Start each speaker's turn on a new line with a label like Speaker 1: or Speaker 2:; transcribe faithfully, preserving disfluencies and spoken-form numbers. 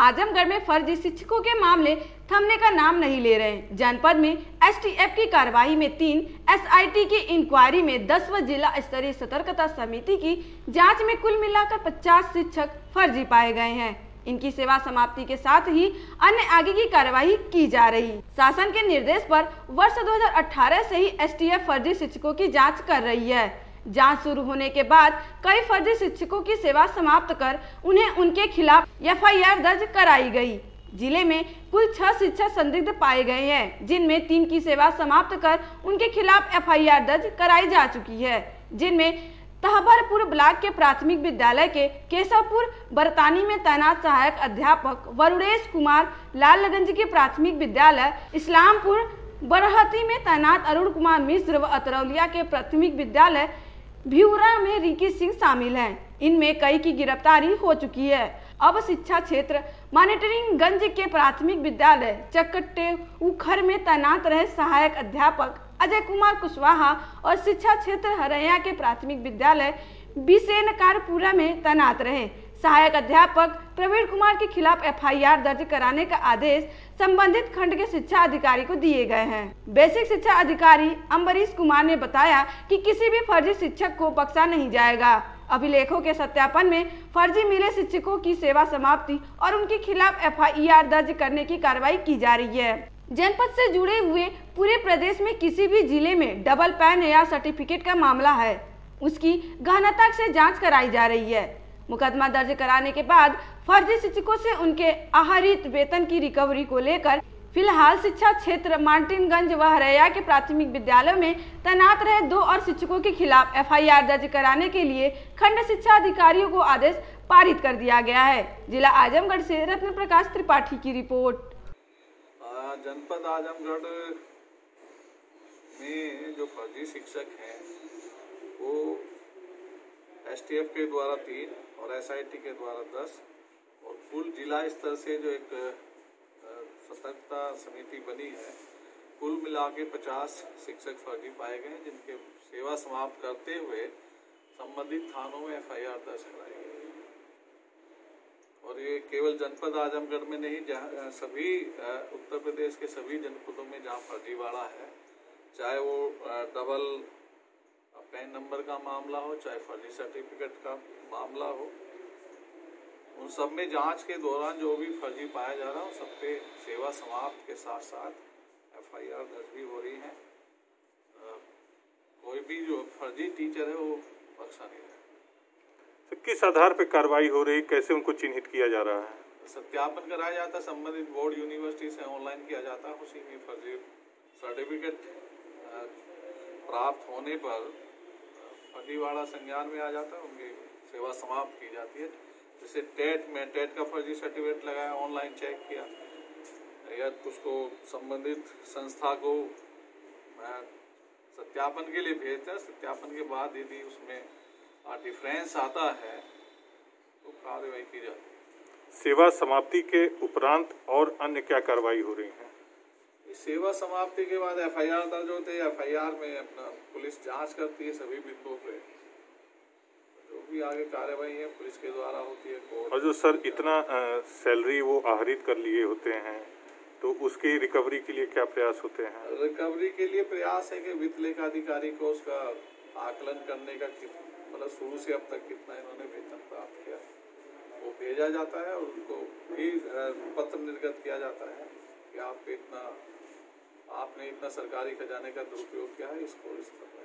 Speaker 1: आजमगढ़ में फर्जी शिक्षकों के मामले थमने का नाम नहीं ले रहे। जनपद में एसटीएफ की कार्रवाई में तीन, एसआईटी की इंक्वायरी में दस व जिला स्तरीय सतर्कता समिति की जांच में कुल मिलाकर पचास शिक्षक फर्जी पाए गए हैं। इनकी सेवा समाप्ति के साथ ही अन्य आगे की कार्रवाई की जा रही। शासन के निर्देश पर वर्ष दो हज़ार अठारह से ही एसटीएफ फर्जी शिक्षकों की जांच कर रही है। जांच शुरू होने के बाद कई फर्जी शिक्षकों की सेवा समाप्त कर उन्हें उनके खिलाफ एफ आई आर दर्ज कराई गई। जिले में कुल छह शिक्षक संदिग्ध पाए गए हैं, जिनमें तीन की सेवा समाप्त कर उनके खिलाफ एफ आई आर दर्ज कराई जा चुकी है, जिनमें तहबरपुर ब्लॉक के प्राथमिक विद्यालय के केशवपुर बरतानी में तैनात सहायक अध्यापक वरुणेश कुमार, लालगंज के प्राथमिक विद्यालय इस्लामपुर बरहती में तैनात अरुण कुमार मिश्र व अतरौलिया के प्राथमिक विद्यालय भिउरा में रिकी सिंह शामिल हैं। इनमें कई की गिरफ्तारी हो चुकी है। अब शिक्षा क्षेत्र मॉनिटरिंग गंज के प्राथमिक विद्यालय चकट्टे उखर में तैनात रहे सहायक अध्यापक अजय कुमार कुशवाहा और शिक्षा क्षेत्र हरैया के प्राथमिक विद्यालय बिसेनकारपुरा में तैनात रहे सहायक अध्यापक प्रवीण कुमार के खिलाफ एफ आई आर दर्ज कराने का आदेश संबंधित खंड के शिक्षा अधिकारी को दिए गए हैं। बेसिक शिक्षा अधिकारी अम्बरीश कुमार ने बताया कि किसी भी फर्जी शिक्षक को बख्शा नहीं जाएगा। अभिलेखों के सत्यापन में फर्जी मिले शिक्षकों की सेवा समाप्ति और उनके खिलाफ एफ आई आर दर्ज करने की कार्रवाई की जा रही है। जनपद से जुड़े हुए पूरे प्रदेश में किसी भी जिले में डबल पैन या सर्टिफिकेट का मामला है, उसकी गहनता से जाँच कराई जा रही है। मुकदमा दर्ज कराने के बाद फर्जी शिक्षकों से उनके आहरित वेतन की रिकवरी को लेकर फिलहाल शिक्षा क्षेत्र मार्टिनगंज व हरैया के प्राथमिक विद्यालयों में तैनात रहे दो और शिक्षकों के खिलाफ एफ आई आर दर्ज कराने के लिए खंड शिक्षा अधिकारियों को आदेश पारित कर दिया गया है। जिला आजमगढ़ से रत्न प्रकाश त्रिपाठी की रिपोर्ट।
Speaker 2: जनपद आजमगढ़ में जो फर्जी शिक्षक हैं वो एस टी एफ के द्वारा तीन और एस आई टी के द्वारा दस और कुल जिला स्तर से जो एक सतर्कता समिति बनी है, कुल मिला के पचास शिक्षक फर्जी पाए गए, जिनके सेवा समाप्त करते हुए संबंधित थानों में एफ आई आर दर्ज कराई गई। और ये केवल जनपद आजमगढ़ में नहीं, जहाँ सभी उत्तर प्रदेश के सभी जनपदों में जहाँ फर्जीवाड़ा है, चाहे वो डबल पैन नंबर का मामला हो, चाहे फर्जी सर्टिफिकेट का मामला हो, उन सब में जांच के दौरान जो भी फर्जी पाया जा रहा है, उन सब पे सेवा समाप्त के साथ साथ एफ आई आर दर्ज भी हो रही है। कोई भी जो फर्जी टीचर है वो बख्शा नहीं रहा।
Speaker 3: किस आधार पे कार्रवाई हो रही, कैसे उनको चिन्हित किया जा रहा है?
Speaker 2: सत्यापन कराया जाता है, संबंधित बोर्ड यूनिवर्सिटी से ऑनलाइन किया जाता है, उसी में फर्जी सर्टिफिकेट प्राप्त होने पर फर्जीवाड़ा संज्ञान में आ जाता है, उनकी सेवा समाप्त की जाती है। जैसे टेट में टेट का फर्जी सर्टिफिकेट लगाया, ऑनलाइन चेक किया या उसको संबंधित संस्था को सत्यापन के लिए भेजते हैं। सत्यापन के बाद यदि उसमें डिफरेंस आता है तो कार्रवाई की जाती है।
Speaker 3: सेवा समाप्ति के उपरांत और अन्य क्या कार्रवाई हो रही है?
Speaker 2: सेवा समाप्ति के बाद एफ आई आर दर्ज होते हैं। एफ आई आर में अपना पुलिस जांच करती है सभी बिंदुओं पे, जो भी आगे कार्रवाई है पुलिस के द्वारा होती है। कोर्ट
Speaker 3: और जो सर इतना आ, सैलरी वो आहरित कर लिए होते हैं, तो उसकी रिकवरी के लिए क्या प्रयास होते हैं?
Speaker 2: रिकवरी के लिए प्रयास है कि वित्त लेखा अधिकारी को उसका आकलन करने का, मतलब शुरू से अब तक कितना इन्होंने वेतन प्राप्त किया वो भेजा जाता है और उनको भी पत्र निर्गत किया जाता है कि आप इतना आपने इतना सरकारी खजाने का दुरुपयोग किया है, इसको इस